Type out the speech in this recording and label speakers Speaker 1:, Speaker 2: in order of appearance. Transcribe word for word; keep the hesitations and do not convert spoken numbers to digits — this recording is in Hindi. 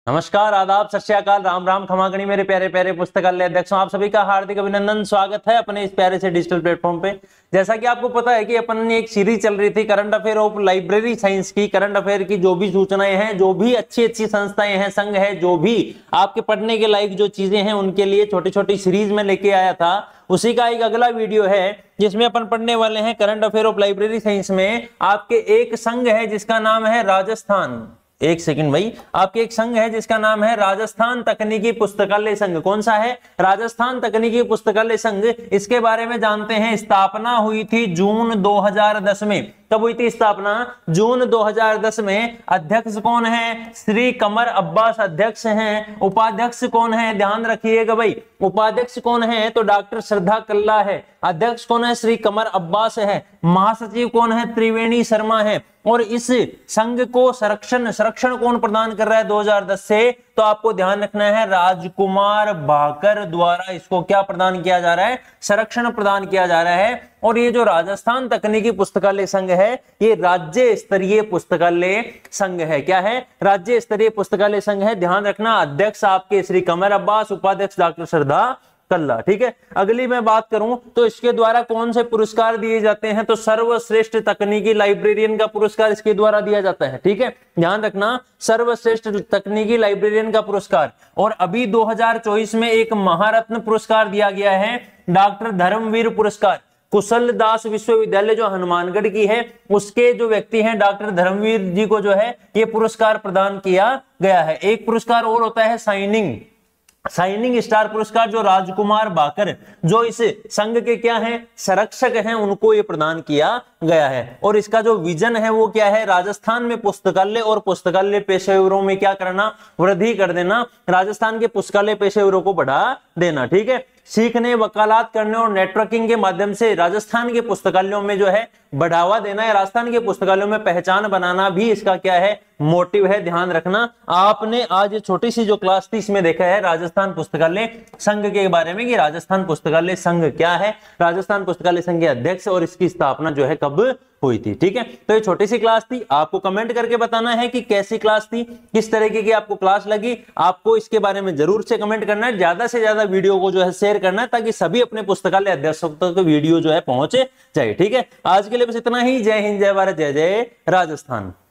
Speaker 1: नमस्कार, आदाब, सत श्री अकाल, राम राम, खमागणी मेरे प्यारे प्यारे पुस्तकालय अध्यक्षों, आप सभी का हार्दिक अभिनंदन, स्वागत है अपने इस प्यारे से डिजिटल प्लेटफॉर्म पे। जैसा कि आपको पता है कि अपन ने एक सीरीज चल रही थी current affair of library science की। करंट अफेयर की जो भी सूचनाएं हैं, जो भी अच्छी अच्छी संस्थाएं हैं, संघ है, जो भी आपके पढ़ने के लायक जो चीजें हैं, उनके लिए छोटी छोटी सीरीज में लेके आया था। उसी का एक अगला वीडियो है जिसमें अपन पढ़ने वाले हैं current affair of library science में आपके एक संघ है जिसका नाम है राजस्थान। एक सेकंड भाई, आपके एक संघ है जिसका नाम है राजस्थान तकनीकी पुस्तकालय संघ। कौन सा है? राजस्थान तकनीकी पुस्तकालय संघ। इसके बारे में जानते हैं। स्थापना हुई थी जून दो हज़ार दस में। कब हुई थी स्थापना? जून दो हज़ार दस में। अध्यक्ष कौन है? श्री कमर अब्बास अध्यक्ष हैं। उपाध्यक्ष कौन है? ध्यान रखिएगा भाई, उपाध्यक्ष कौन है? तो डॉक्टर श्रद्धा कल्ला है। अध्यक्ष कौन है? श्री कमर अब्बास है। महासचिव कौन है? त्रिवेणी शर्मा है। और इस संघ को संरक्षण संरक्षण कौन प्रदान कर रहा है दो हज़ार दस से? तो आपको ध्यान रखना है, राजकुमार भाकर द्वारा इसको क्या प्रदान किया जा रहा है? संरक्षण प्रदान किया जा रहा है। और ये जो राजस्थान तकनीकी पुस्तकालय संघ है, ये राज्य स्तरीय पुस्तकालय संघ है। क्या है? राज्य स्तरीय पुस्तकालय संघ है। ध्यान रखना, अध्यक्ष आपके श्री कमर अब्बास, उपाध्यक्ष डॉक्टर श्रद्धा कल्ला। ठीक है। अगली मैं बात करूं तो इसके द्वारा कौन से पुरस्कार दिए जाते हैं? तो सर्वश्रेष्ठ तकनीकी लाइब्रेरियन का पुरस्कार इसके द्वारा दिया जाता है। ठीक है, ध्यान रखना, सर्वश्रेष्ठ तकनीकी लाइब्रेरियन का पुरस्कार। और अभी दो हज़ार चौबीस में एक महारत्न पुरस्कार दिया गया है, डॉक्टर धर्मवीर पुरस्कार। कुशल दास विश्वविद्यालय जो हनुमानगढ़ की है, उसके जो व्यक्ति हैं डॉक्टर धर्मवीर जी को जो है ये पुरस्कार प्रदान किया गया है। एक पुरस्कार और होता है साइनिंग साइनिंग स्टार पुरस्कार, जो राजकुमार भाकर जो इस संघ के क्या हैं? संरक्षक हैं, उनको ये प्रदान किया गया है। और इसका जो विजन है वो क्या है? राजस्थान में पुस्तकालय और पुस्तकालय पेशेवरों में क्या करना? वृद्धि कर देना। राजस्थान के पुस्तकालय पेशेवरों को बढ़ा देना। ठीक है, सीखने, वकालत करने और नेटवर्किंग के माध्यम से राजस्थान के पुस्तकालयों में जो है बढ़ावा देना है। राजस्थान के पुस्तकालयों में पहचान बनाना भी इसका क्या है? मोटिव है। ध्यान रखना, आपने आज ये छोटी सी जो क्लास थी इसमें देखा है राजस्थान पुस्तकालय संघ के बारे में कि राजस्थान पुस्तकालय संघ क्या है, राजस्थान पुस्तकालय संघ के अध्यक्ष और इसकी स्थापना जो है कब हुई थी। ठीक है, तो ये छोटी सी क्लास थी। आपको कमेंट करके बताना है कि कैसी क्लास थी, किस तरीके की आपको क्लास लगी। आपको इसके बारे में जरूर से कमेंट करना है। ज्यादा से ज्यादा वीडियो को जो है शेयर करना है ताकि सभी अपने पुस्तकालय अध्यक्षों तक वीडियो जो है पहुंचे जाए। ठीक है, आज के लिए बस इतना ही। जय हिंद, जय भारत, जय जय राजस्थान।